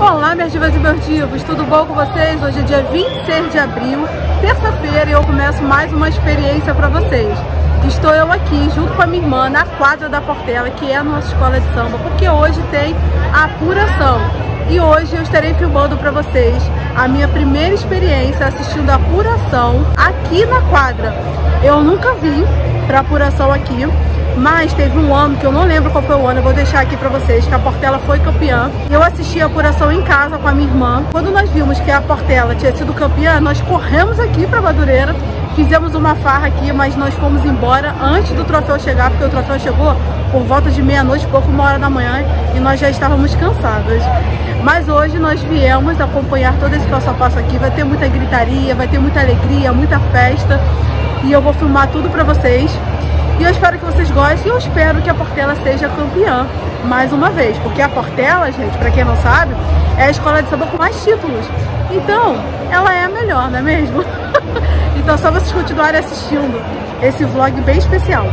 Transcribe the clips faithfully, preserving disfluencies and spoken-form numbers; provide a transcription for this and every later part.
Olá, minhas divas e meus divos, tudo bom com vocês? Hoje é dia vinte e seis de abril, terça-feira, e eu começo mais uma experiência para vocês. Estou eu aqui, junto com a minha irmã, na quadra da Portela, que é a nossa escola de samba, porque hoje tem a apuração. E hoje eu estarei filmando para vocês a minha primeira experiência assistindo a apuração aqui na quadra. Eu nunca vim para apuração aqui, mas teve um ano, que eu não lembro qual foi o ano, eu vou deixar aqui pra vocês, que a Portela foi campeã. Eu assisti a apuração em casa com a minha irmã. Quando nós vimos que a Portela tinha sido campeã, nós corremos aqui pra Madureira, fizemos uma farra aqui, mas nós fomos embora antes do troféu chegar, porque o troféu chegou por volta de meia-noite, pouco uma hora da manhã, e nós já estávamos cansadas. Mas hoje nós viemos acompanhar todo esse passo a passo aqui. Vai ter muita gritaria, vai ter muita alegria, muita festa, e eu vou filmar tudo pra vocês. E eu espero que vocês gostem, e eu espero que a Portela seja campeã mais uma vez. Porque a Portela, gente, pra quem não sabe, é a escola de samba com mais títulos. Então, ela é a melhor, não é mesmo? Então, só vocês continuarem assistindo esse vlog bem especial.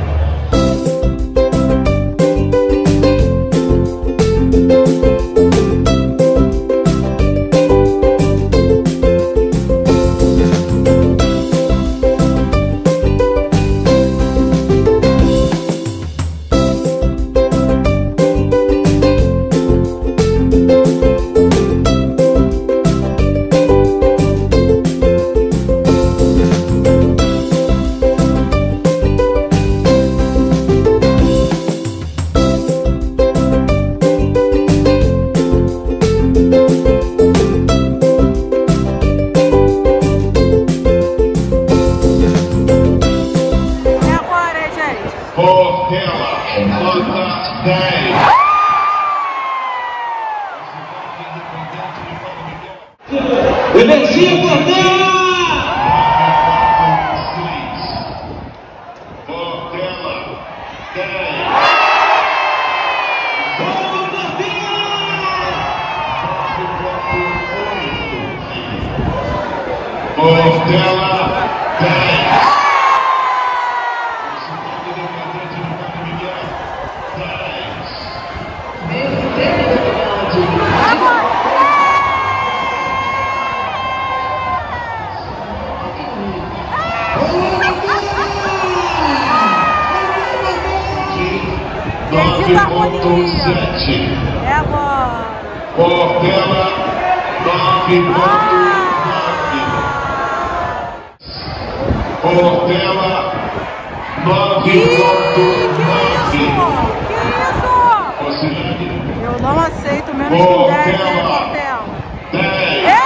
Portela, nota dez. Energia Portela! Portela, dez. Vamos, Portela! Portela, dez. nove ponto sete. É agora. Portela, nove ponto nove. Portela, nove ponto nove. Que isso? Eu não aceito menos que dez, hein, Portela? dez. É!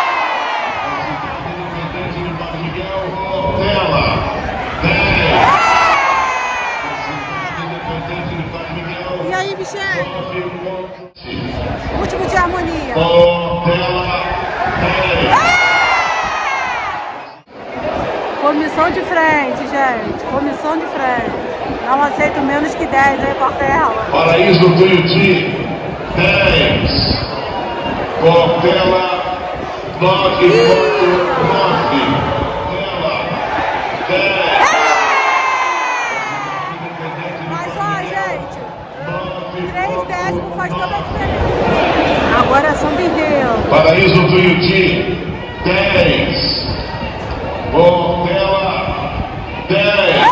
Portela, dez. E aí, Michele? Último de harmonia. Portela, dez. Comissão de frente, gente. Comissão de frente. Não aceito menos que dez, hein, Portela? Paraíso do Tuiuti, dez. Portela, nove ponto nove. Portela, dez. Mas, ó, gente, três décimos faz toda a diferença. Agora é São Birreiro. Paraíso do Tuiuti, dez. Portela, dez.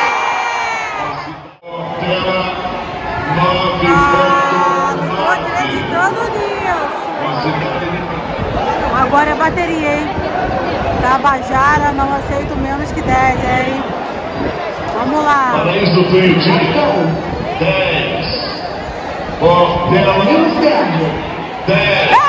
Portela, nove Ah, ponto não tô nove. acreditando nisso. Agora é bateria, hein? Tabajara, não aceito menos que dez, hein? Vamos lá. Paraíso do Tuiuti, dez. Portela, dez.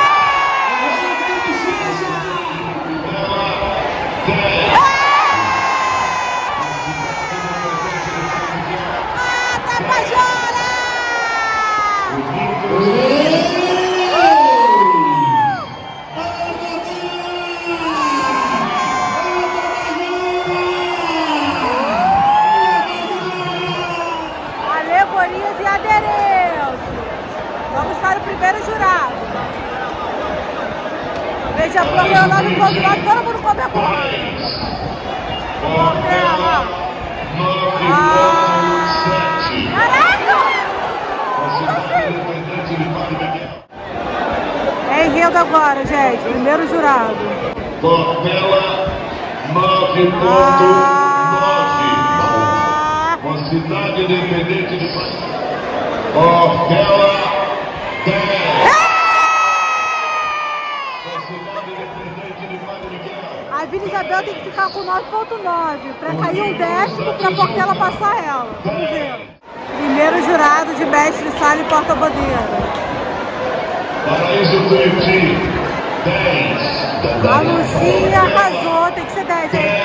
Alegorias e adereços. Vamos para o primeiro jurado. Veja a prova lá no ponto lá, todo mundo comemora. Portela. Ah, caraca! Enredo agora, gente. Primeiro jurado. Portela nove ponto nove. Com Cidade Independente de Portela dez. Com Cidade Independente de Padre Miguel. A Vila Isabel tem que ficar com nove ponto nove para cair um décimo para a Portela passar ela. Vamos ver. Primeiro jurado de mestre sala e porta-bandeira. Paraíso Tuiuti, dez. A Lucinha arrasou, tem que ser dez, hein?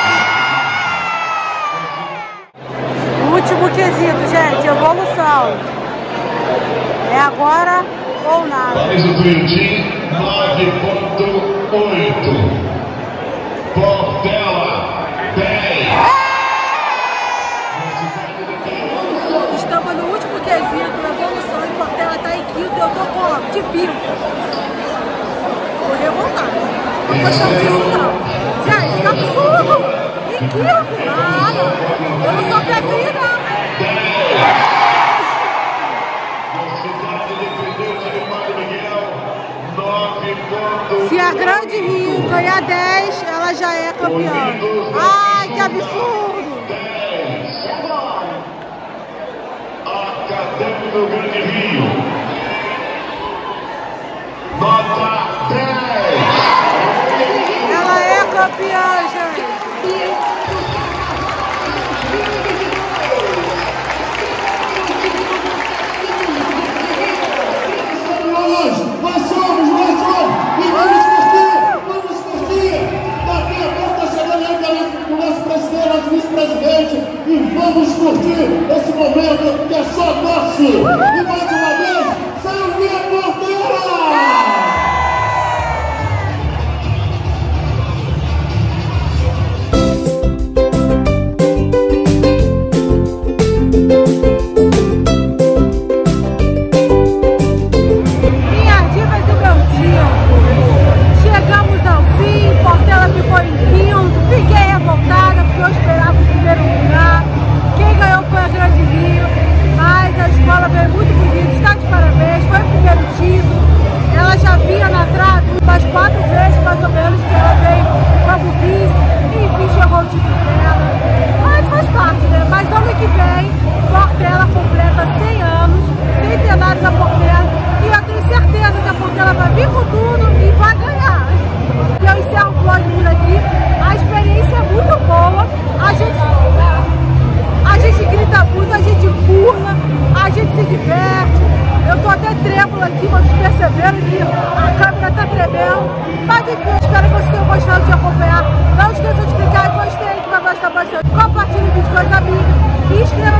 Último quesito, gente, evolução. É agora ou nada. Paraíso Tuiuti, nove ponto oito. Portela, dez. Estamos no último quesito, evolução, e Portela está em quinto, eu tô com de bico. Vou revoltar. Não gostamos disso não. Gente, que absurdo! Em quinto? Ah, não. Eu não sou pé frio, não. Se a Grande Rio ganhar dez, ela já é campeã. Ai, que absurdo! Acadêmico do Grande Rio, nota dez. Ela é campeã, gente. Nós somos, nós somos, e vamos curtir, vamos curtir. Daqui a pouco está chegando aí o nosso presidente, nosso vice-presidente, e vamos curtir esse momento que é só nosso. E mais uma vez, salve a Portela! Aqui, vocês perceberam que a câmera tá tremendo, mas enfim, espero que vocês tenham gostado de acompanhar. Não esqueçam de clicar em gostei, que vai gostar bastante. Compartilhe o vídeo com os amigos e inscreva